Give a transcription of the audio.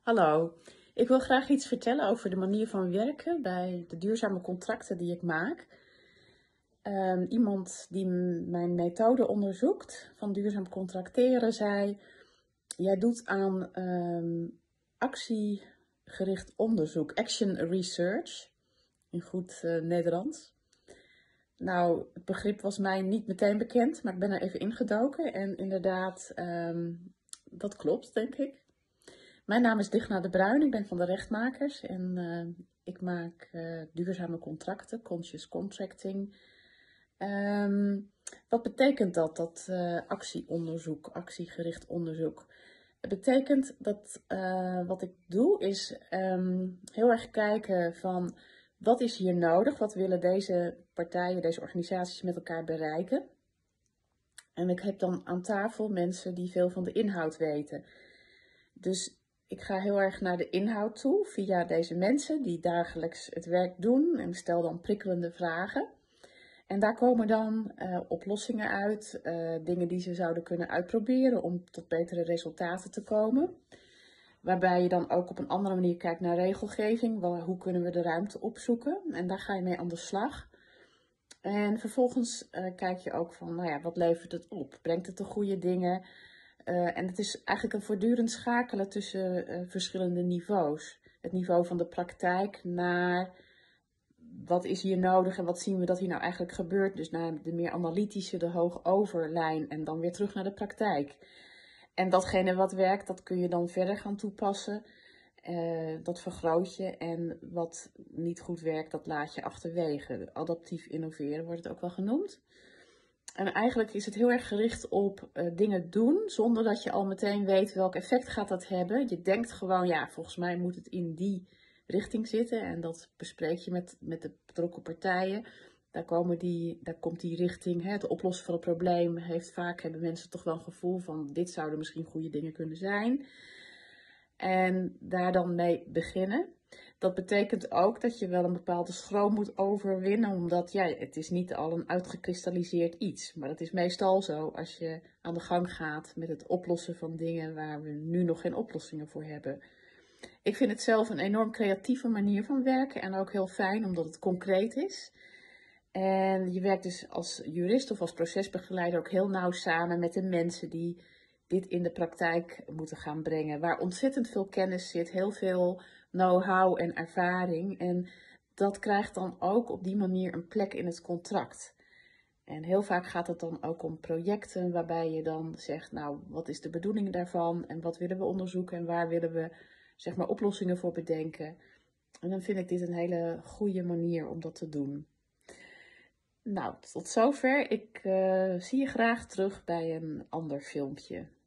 Hallo, ik wil graag iets vertellen over de manier van werken bij de duurzame contracten die ik maak. Iemand die mijn methode onderzoekt van duurzaam contracteren zei: jij doet aan actiegericht onderzoek, action research, in goed Nederlands. Nou, het begrip was mij niet meteen bekend, maar ik ben er even ingedoken en inderdaad, dat klopt, denk ik. Mijn naam is Digna de Bruin, ik ben van de Rechtmakers en ik maak duurzame contracten, conscious contracting. Wat betekent dat actieonderzoek, actiegericht onderzoek? Het betekent dat wat ik doe is heel erg kijken van wat is hier nodig, wat willen deze partijen, deze organisaties met elkaar bereiken. En ik heb dan aan tafel mensen die veel van de inhoud weten. Dus ik ga heel erg naar de inhoud toe via deze mensen die dagelijks het werk doen en stel dan prikkelende vragen. En daar komen dan oplossingen uit, dingen die ze zouden kunnen uitproberen om tot betere resultaten te komen. Waarbij je dan ook op een andere manier kijkt naar regelgeving, hoe kunnen we de ruimte opzoeken en daar ga je mee aan de slag. En vervolgens kijk je ook van, nou ja, wat levert het op? Brengt het de goede dingen? En het is eigenlijk een voortdurend schakelen tussen verschillende niveaus. Het niveau van de praktijk naar wat is hier nodig en wat zien we dat hier nou eigenlijk gebeurt. Dus naar de meer analytische, de hoogoverlijn en dan weer terug naar de praktijk. En datgene wat werkt, dat kun je dan verder gaan toepassen. Dat vergroot je en wat niet goed werkt, dat laat je achterwege. Adaptief innoveren wordt het ook wel genoemd. En eigenlijk is het heel erg gericht op dingen doen, zonder dat je al meteen weet welk effect gaat dat hebben. Je denkt gewoon, ja, volgens mij moet het in die richting zitten. En dat bespreek je met de betrokken partijen. Daar komt die richting, het oplossen van het probleem, hebben mensen toch wel een gevoel van, dit zouden misschien goede dingen kunnen zijn. En daar dan mee beginnen. Dat betekent ook dat je wel een bepaalde schroom moet overwinnen, omdat ja, het is niet al een uitgekristalliseerd iets. Maar dat is meestal zo als je aan de gang gaat met het oplossen van dingen waar we nu nog geen oplossingen voor hebben. Ik vind het zelf een enorm creatieve manier van werken en ook heel fijn omdat het concreet is. En je werkt dus als jurist of als procesbegeleider ook heel nauw samen met de mensen die dit in de praktijk moeten gaan brengen. Waar ontzettend veel kennis zit, heel veel know-how en ervaring. En dat krijgt dan ook op die manier een plek in het contract. En heel vaak gaat het dan ook om projecten waarbij je dan zegt, nou, wat is de bedoeling daarvan? En wat willen we onderzoeken en waar willen we, zeg maar, oplossingen voor bedenken? En dan vind ik dit een hele goede manier om dat te doen. Nou, tot zover. Ik zie je graag terug bij een ander filmpje.